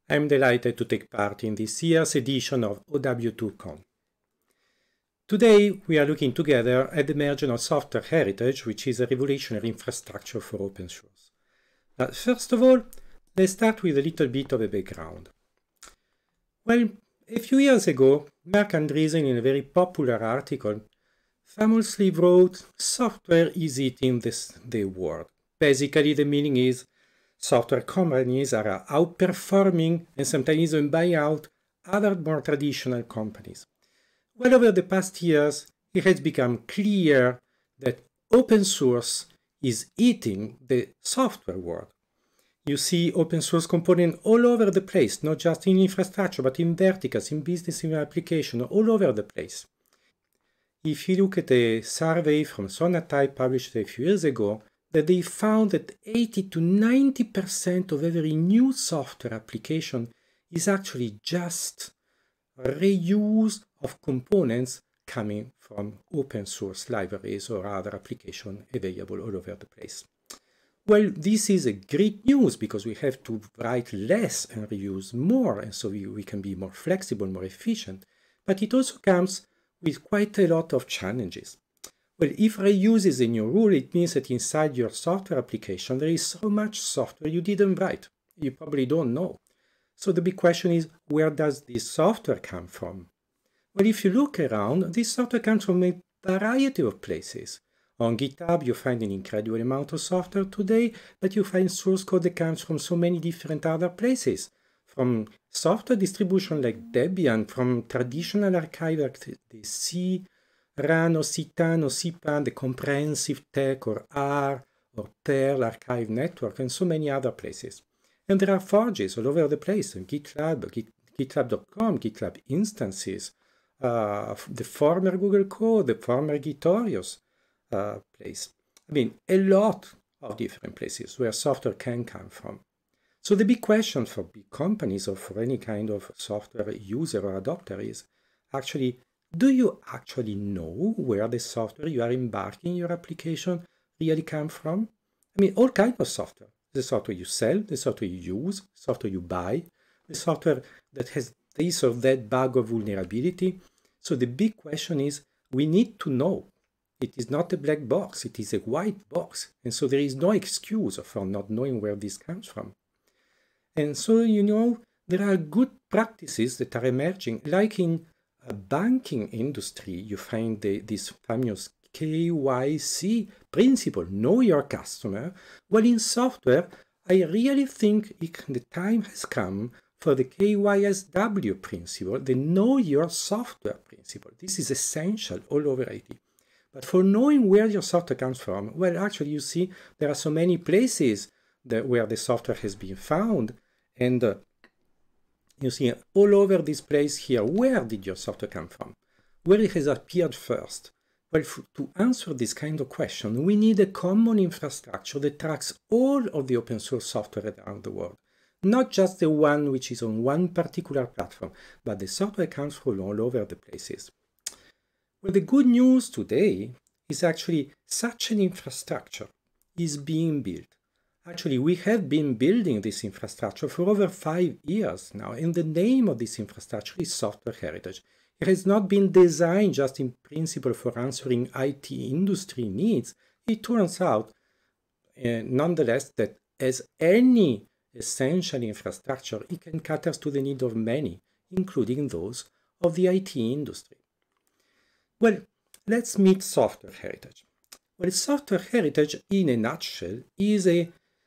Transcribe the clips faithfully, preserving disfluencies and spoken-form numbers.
I'm delighted to take part in this year's edition of O W two Con. Today, we are looking together at the merging of software heritage, which is a revolutionary infrastructure for open source. Uh, first of all, let's start with a little bit of a background. Well, a few years ago, Mark Andreessen, in a very popular article, famously wrote, "Software is eating this, the world." Basically, the meaning is software companies are outperforming and sometimes even buying out other more traditional companies. Well, over the past years, it has become clear that open source is eating the software world. You see open source components all over the place, not just in infrastructure, but in verticals, in business, in application, all over the place. If you look at a survey from Sonatype published a few years ago, that they found that eighty to ninety percent of every new software application is actually just reuse of components coming from open source libraries or other applications available all over the place. Well, this is a great news because we have to write less and reuse more, and so we, we can be more flexible, more efficient. But it also comes with quite a lot of challenges. Well, if reuse is a new rule, it means that inside your software application, there is so much software you didn't write. You probably don't know. So the big question is, where does this software come from? Well, if you look around, this software comes from a variety of places. On GitHub, you find an incredible amount of software today, but you find source code that comes from so many different other places. From software distribution like Debian, from traditional archive like the C, Run or C T A N or C P A N, the comprehensive tech or R or Perl archive network, and so many other places. And there are forges all over the place, GitLab, Git, GitLab dot com, GitLab instances, uh, the former Google Code, the former Gitorious uh, place. I mean, a lot of different places where software can come from. So the big question for big companies or for any kind of software user or adopter is actually, do you actually know where the software you are embarking your application really comes from? I mean, all kinds of software. The software you sell, the software you use, software you buy, the software that has this or that bug or vulnerability. So the big question is, we need to know. It is not a black box, it is a white box. And so there is no excuse for not knowing where this comes from. And so, you know, there are good practices that are emerging, like in a banking industry, you find the, this famous K Y C principle, know your customer. Well, in software, I really think it, the time has come for the K Y S W principle, the know your software principle. This is essential all over I T. But for knowing where your software comes from, well, actually, you see, there are so many places that where the software has been found, and uh, you see, all over this place here, where did your software come from? Where it has appeared first? Well, to answer this kind of question, we need a common infrastructure that tracks all of the open source software around the world. Not just the one which is on one particular platform, but the software comes from all over the places. Well, the good news today is actually such an infrastructure is being built. Actually, we have been building this infrastructure for over five years now, and the name of this infrastructure is software heritage. It has not been designed just in principle for answering I T industry needs. It turns out, uh, nonetheless, that as any essential infrastructure, it can cater to the need of many, including those of the I T industry. Well, let's meet software heritage. Well, software heritage, in a nutshell, is a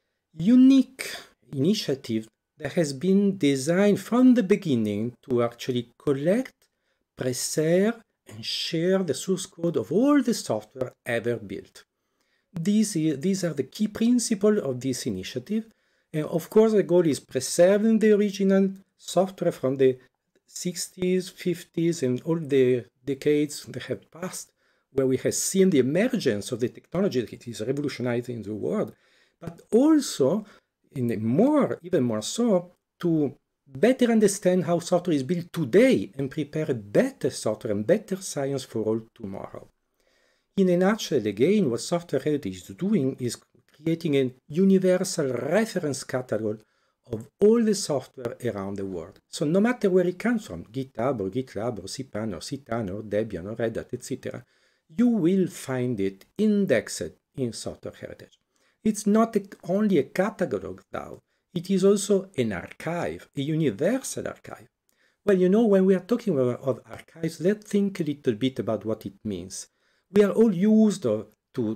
unique initiative that has been designed from the beginning to actually collect, preserve, and share the source code of all the software ever built. These, these are the key principles of this initiative. And of course, the goal is preserving the original software from the sixties, fifties, and all the decades that have passed, where we have seen the emergence of the technology that is revolutionizing the world, but also, in a more, even more so, to better understand how software is built today and prepare better software and better science for all tomorrow. In a nutshell, again, what software heritage is doing is creating a universal reference catalog of all the software around the world. So no matter where it comes from, GitHub or GitLab or cpan or Citan or Debian or Red Hat, et cetera, you will find it indexed in software heritage. It's not only a catalog though, it is also an archive, a universal archive. Well, you know, when we are talking about of archives, let's think a little bit about what it means. We are all used to,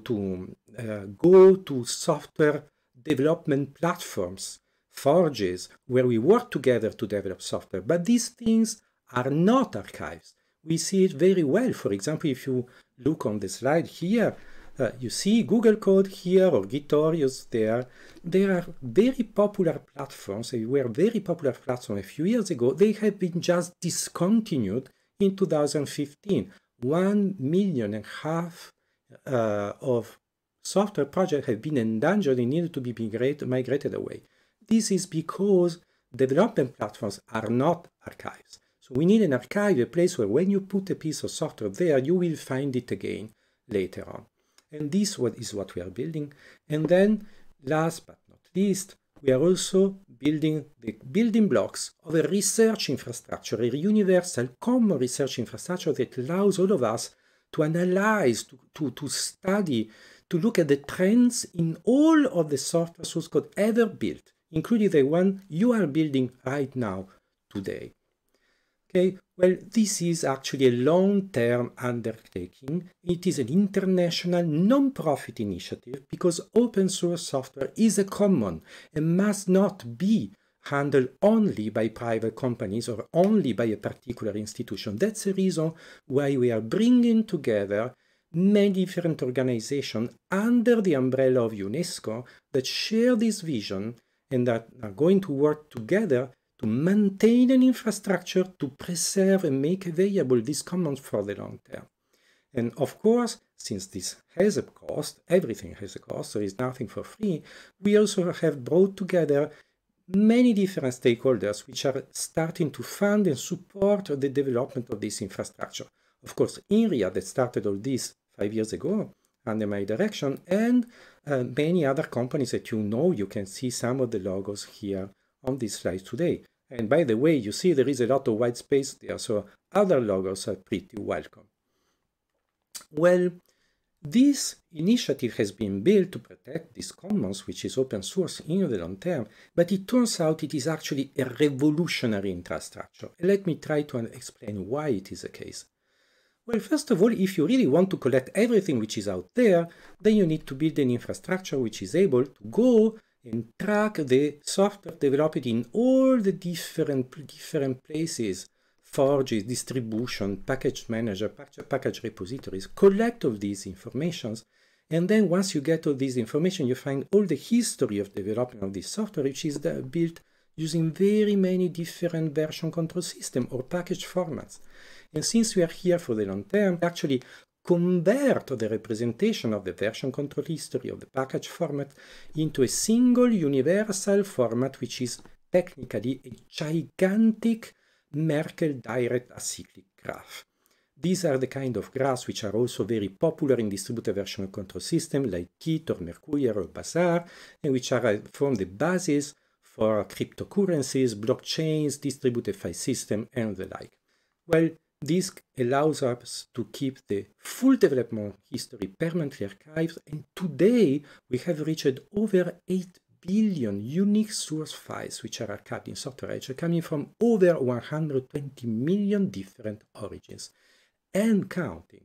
to uh, go to software development platforms, forges, where we work together to develop software, but these things are not archives. We see it very well. For example, if you look on the slide here, uh, you see Google Code here or Gitorious there. They are very popular platforms. They were very popular platforms a few years ago. They have been just discontinued in two thousand fifteen. One million and a half uh, of software projects have been endangered and needed to be migrate, migrated away. This is because development platforms are not archives. So we need an archive, a place where when you put a piece of software there, you will find it again later on. And this is what we are building. And then, last but not least, we are also building the building blocks of a research infrastructure, a universal common research infrastructure that allows all of us to analyze, to, to, to study, to look at the trends in all of the software source code ever built, including the one you are building right now, today. Okay, well, this is actually a long-term undertaking. It is an international non-profit initiative because open source software is a common and must not be handled only by private companies or only by a particular institution. That's the reason why we are bringing together many different organizations under the umbrella of UNESCO that share this vision and that are going to work together to maintain an infrastructure to preserve and make available these commons for the long term. And of course, since this has a cost, everything has a cost, so it's nothing for free, we also have brought together many different stakeholders which are starting to fund and support the development of this infrastructure. Of course, INRIA that started all this five years ago under my direction, and uh, many other companies that you know. You can see some of the logos here on this slide today. And by the way, you see there is a lot of white space there, so other logos are pretty welcome. Well, this initiative has been built to protect these commons, which is open source in the long term, but it turns out it is actually a revolutionary infrastructure. Let me try to explain why it is the case. Well, first of all, if you really want to collect everything which is out there, then you need to build an infrastructure which is able to go and track the software developed in all the different, different places, forges, distribution, package manager, package repositories, collect all these informations. And then once you get all this information, you find all the history of development of this software, which is built using very many different version control system or package formats. And since we are here for the long term, actually convert the representation of the version control history of the package format into a single universal format, which is technically a gigantic Merkle direct acyclic graph. These are the kind of graphs which are also very popular in distributed version control systems like Kit or Mercurial or Bazaar, and which are form the basis for cryptocurrencies, blockchains, distributed file system, and the like. Well, this allows us to keep the full development history permanently archived, and today we have reached over eight billion unique source files which are archived in Software Edge, coming from over one hundred twenty million different origins, and counting.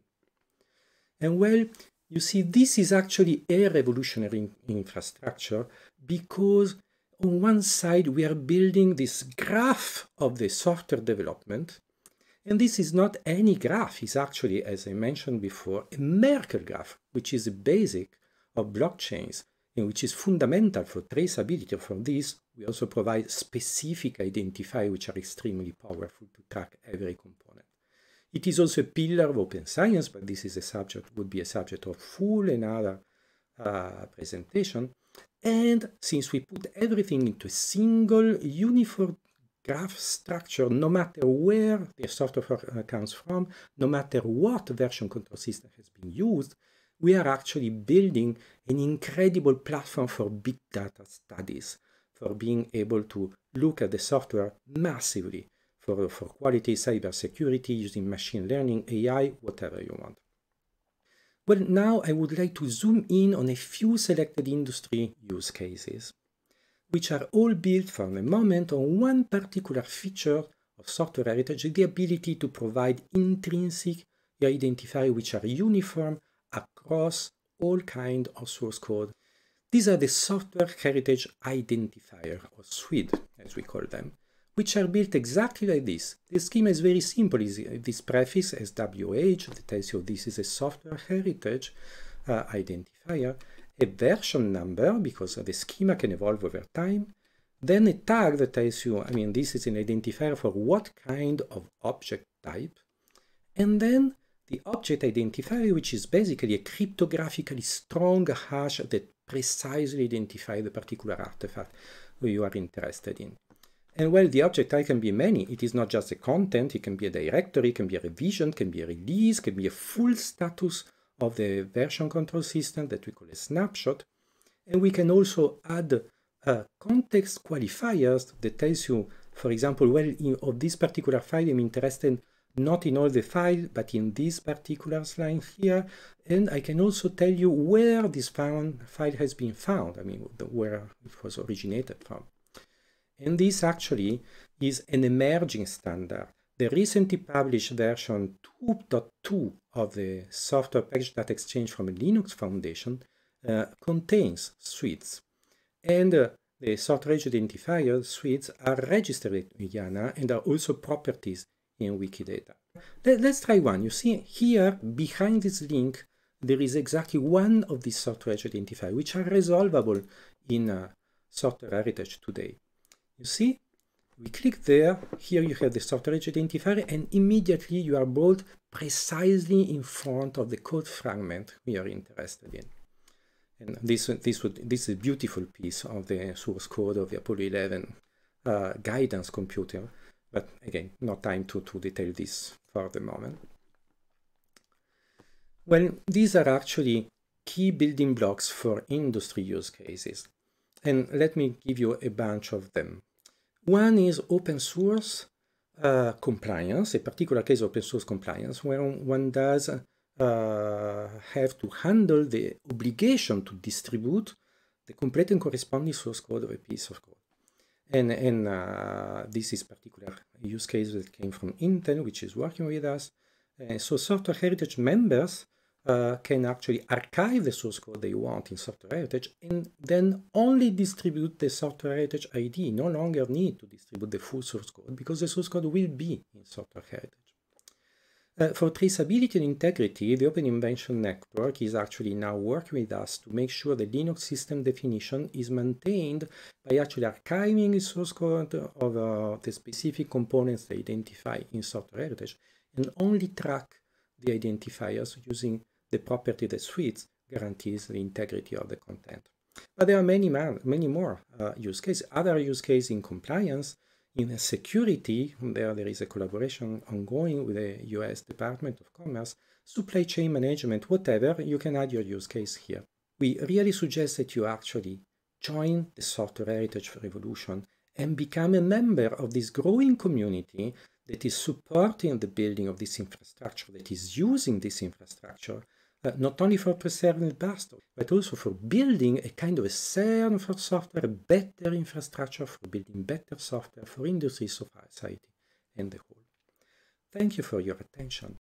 And well, you see, this is actually a revolutionary infrastructure because on one side we are building this graph of the software development. And this is not any graph, it's actually, as I mentioned before, a Merkle graph, which is a basic of blockchains and which is fundamental for traceability. From this, we also provide specific identifiers which are extremely powerful to track every component. It is also a pillar of open science, but this is a subject, would be a subject of full another uh, presentation. And since we put everything into a single uniform graph structure, no matter where the software comes from, no matter what version control system has been used, we are actually building an incredible platform for big data studies, for being able to look at the software massively for, for quality, cybersecurity, using machine learning, A I, whatever you want. Well, now I would like to zoom in on a few selected industry use cases, which are all built for the moment on one particular feature of software heritage, the ability to provide intrinsic identifiers which are uniform across all kinds of source code. These are the software heritage identifier, or suite, as we call them, which are built exactly like this. The schema is very simple. It's this prefix as W H that tells you this is a software heritage uh, identifier, a version number, because the schema can evolve over time, then a tag that tells you, I mean, this is an identifier for what kind of object type, and then the object identifier, which is basically a cryptographically strong hash that precisely identifies the particular artifact you are interested in. And well, the object type can be many. It is not just a content, it can be a directory, it can be a revision, it can be a release, it can be a full status of the version control system that we call a snapshot. And we can also add uh, context qualifiers that tells you, for example, well, in, of this particular file, I'm interested not in all the file, but in this particular line here. And I can also tell you where this found file has been found, I mean, the, where it was originated from. And this actually is an emerging standard. The recently published version two point two of the Software Package Data Exchange from Linux Foundation uh, contains suites. And uh, the software identifier suites are registered in Y A N A and are also properties in Wikidata. Let, let's try one. You see here, behind this link, there is exactly one of these software identifiers, which are resolvable in uh, software heritage today. You see, we click there, here you have the software identifier, and immediately you are brought precisely in front of the code fragment we are interested in. And this, this, would, this is a beautiful piece of the source code of the Apollo eleven uh, guidance computer, but again, no time to, to detail this for the moment. Well, these are actually key building blocks for industry use cases. And let me give you a bunch of them. One is open source uh, compliance, a particular case of open source compliance, where one does uh, have to handle the obligation to distribute the complete and corresponding source code of a piece of code. And, and uh, this is a particular use case that came from Intel, which is working with us. Uh, so software heritage members Uh, can actually archive the source code they want in software heritage and then only distribute the software heritage I D, no longer need to distribute the full source code because the source code will be in software heritage. Uh, for traceability and integrity, the Open Invention Network is actually now working with us to make sure the Linux system definition is maintained by actually archiving the source code of uh, the specific components they identify in software heritage and only track the identifiers using the property that suites guarantees the integrity of the content. But there are many, many more uh, use cases. Other use cases in compliance, in security, there, there is a collaboration ongoing with the U S Department of Commerce, supply chain management, whatever, you can add your use case here. We really suggest that you actually join the software heritage revolution and become a member of this growing community that is supporting the building of this infrastructure, that is using this infrastructure, uh, not only for preserving the past, but also for building a kind of a CERN for software, a better infrastructure for building better software for industry, society, and the whole. Thank you for your attention.